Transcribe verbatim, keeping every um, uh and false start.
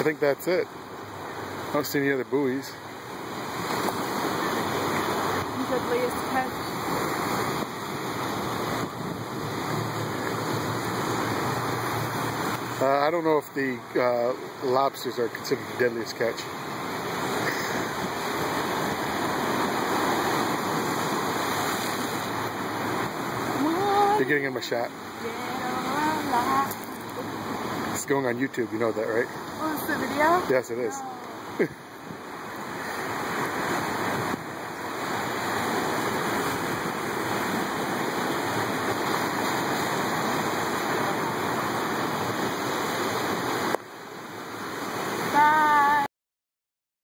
think that's it. I don't see any other buoys. Deadliest catch. Uh, I don't know if the uh, lobsters are considered the deadliest catch. You're getting him a shot. It's going on YouTube, you know that, right? Oh, it's the video? Yes, it is.